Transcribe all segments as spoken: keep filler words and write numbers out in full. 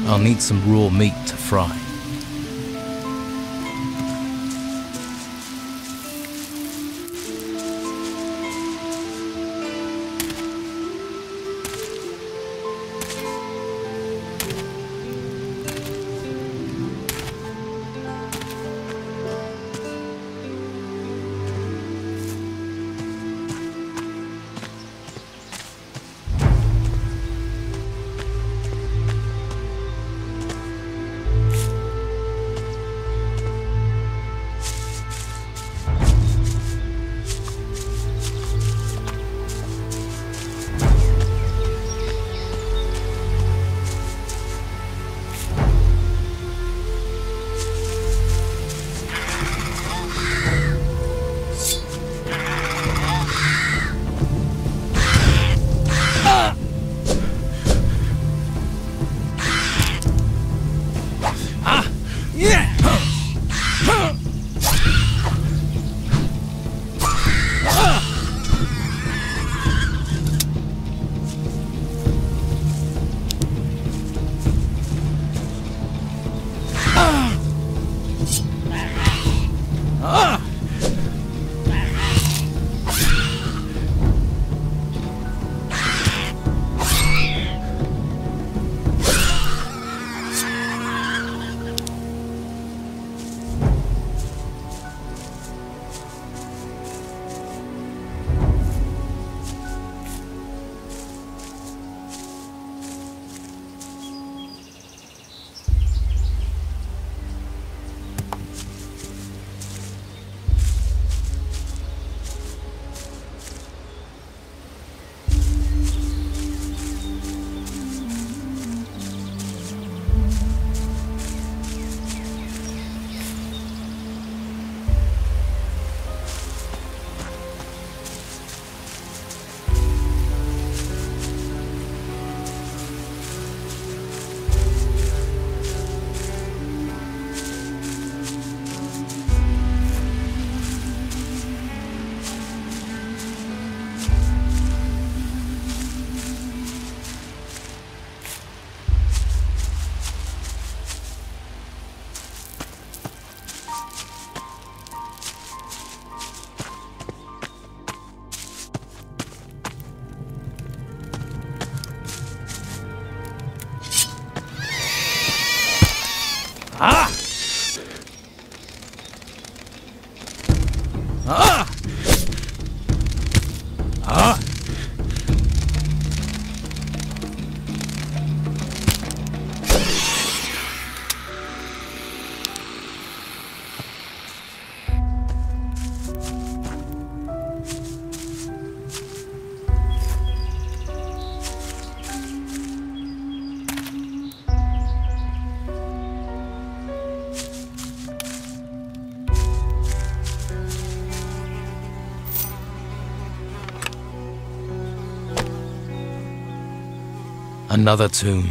I'll need some raw meat to fry. Ah! Ah! Ah! Another tomb.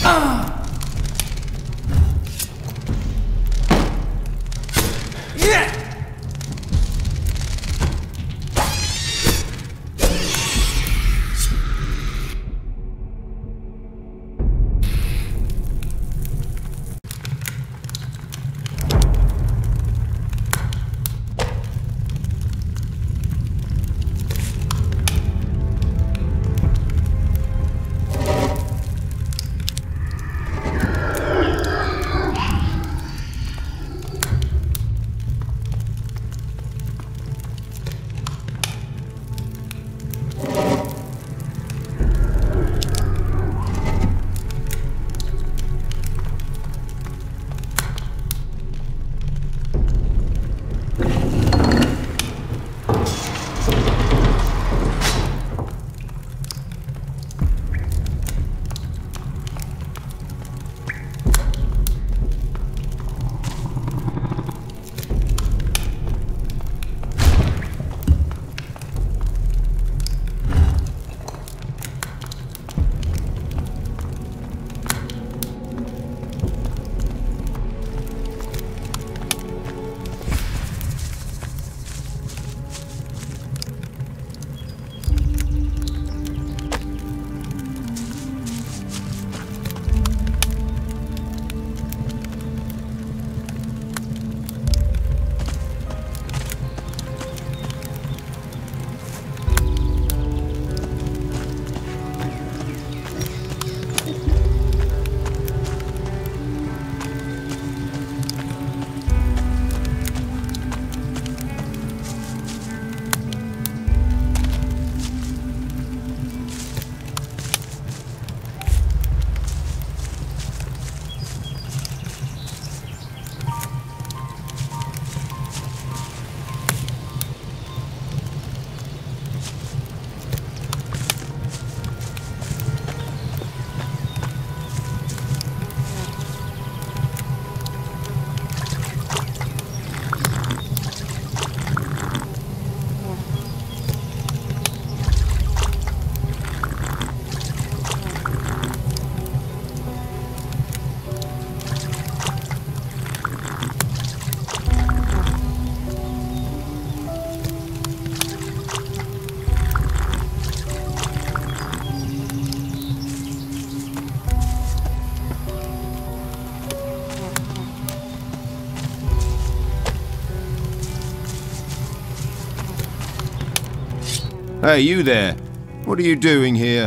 Hey, you there. What are you doing here?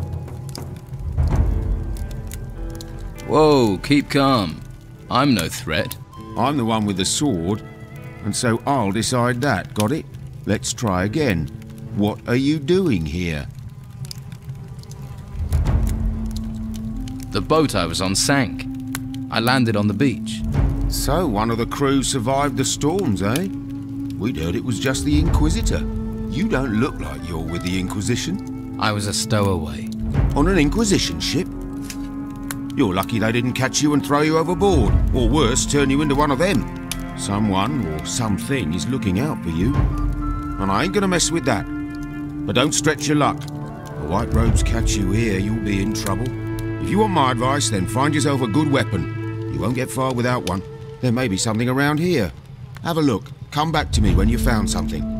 Whoa, keep calm. I'm no threat. I'm the one with the sword, and so I'll decide that, got it? Let's try again. What are you doing here? The boat I was on sank. I landed on the beach. So one of the crew survived the storms, eh? We'd heard it was just the Inquisitor. You don't look like you're with the Inquisition. I was a stowaway. On an Inquisition ship? You're lucky they didn't catch you and throw you overboard, or worse, turn you into one of them. Someone or something is looking out for you. And I ain't gonna mess with that. But don't stretch your luck. The White Robes catch you here, you'll be in trouble. If you want my advice, then find yourself a good weapon. You won't get far without one. There may be something around here. Have a look. Come back to me when you've found something.